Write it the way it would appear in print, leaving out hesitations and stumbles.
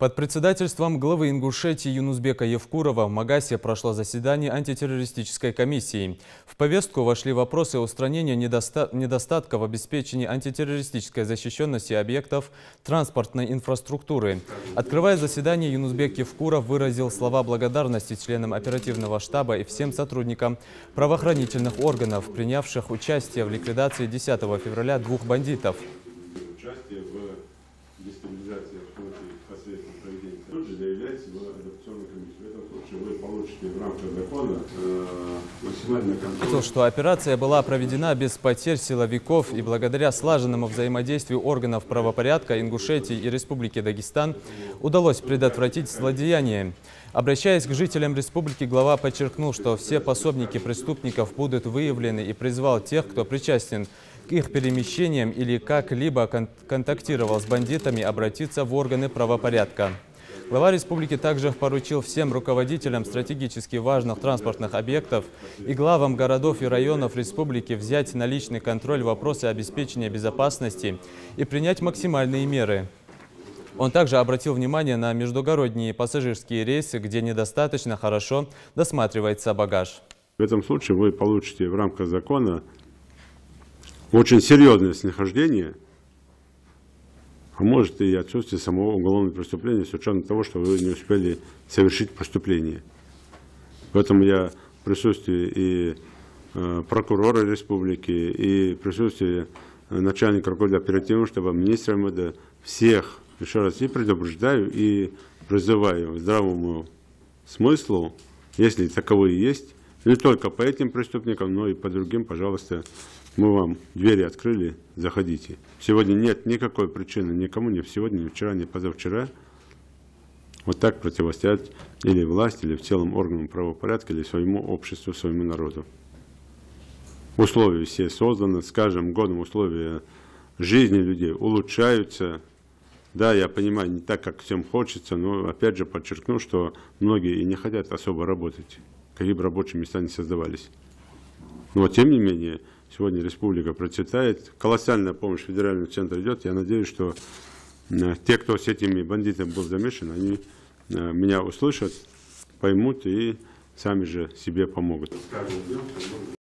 Под председательством главы Ингушетии Юнусбека Евкурова в Магасе прошло заседание антитеррористической комиссии. В повестку вошли вопросы устранения недостатков в обеспечении антитеррористической защищенности объектов транспортной инфраструктуры. Открывая заседание, Юнусбек Евкуров выразил слова благодарности членам оперативного штаба и всем сотрудникам правоохранительных органов, принявших участие в ликвидации 10 февраля двух бандитов. Участие в дестабилизации обстановки посредством проведения тут же заявляется в адаптационную комиссию. В этом случае вы получите в рамках закона максимальный контроль. Что операция была проведена без потерь силовиков и благодаря слаженному взаимодействию органов правопорядка Ингушетии и Республики Дагестан удалось предотвратить злодеяние. Обращаясь к жителям республики, глава подчеркнул, что все пособники преступников будут выявлены и призвал тех, кто причастен к их перемещениям или как-либо контактировал с бандитами, обратиться в органы правопорядка. Глава республики также поручил всем руководителям стратегически важных транспортных объектов и главам городов и районов республики взять на личный контроль вопросы обеспечения безопасности и принять максимальные меры. Он также обратил внимание на междугородние пассажирские рейсы, где недостаточно хорошо досматривается багаж. В этом случае вы получите в рамках закона очень серьезное снисхождение, а может и отсутствие самого уголовного преступления с учетом того, что вы не успели совершить преступление. Поэтому я в присутствии и прокурора республики, и в присутствии начальника руководителя оперативного штаба, министра МВД, всех еще раз и предупреждаю, и призываю к здравому смыслу, если таковые есть, не только по этим преступникам, но и по другим, пожалуйста, мы вам двери открыли, заходите. Сегодня нет никакой причины никому, ни сегодня, ни вчера, ни позавчера, вот так противостоять или власти, или в целом органам правопорядка, или своему обществу, своему народу. Условия все созданы, с каждым годом условия жизни людей улучшаются. Да, я понимаю, не так, как всем хочется, но опять же подчеркну, что многие и не хотят особо работать, какие бы рабочие места не создавались. Но тем не менее, сегодня республика процветает, колоссальная помощь федерального центра идет. Я надеюсь, что те, кто с этими бандитами был замешан, они меня услышат, поймут и сами же себе помогут.